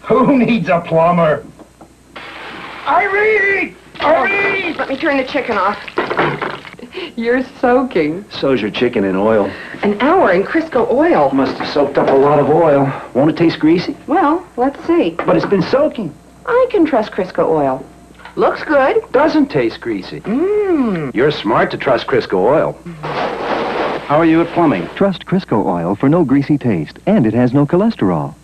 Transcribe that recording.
Who needs a plumber? Irene! Irene! Let me turn the chicken off. You're soaking. So's your chicken in oil. An hour in Crisco Oil. Must have soaked up a lot of oil. Won't it taste greasy? Well, let's see. But it's been soaking. I can trust Crisco Oil. Looks good. Doesn't taste greasy. You're smart to trust Crisco Oil. How are you at plumbing? Trust Crisco Oil for no greasy taste, and it has no cholesterol.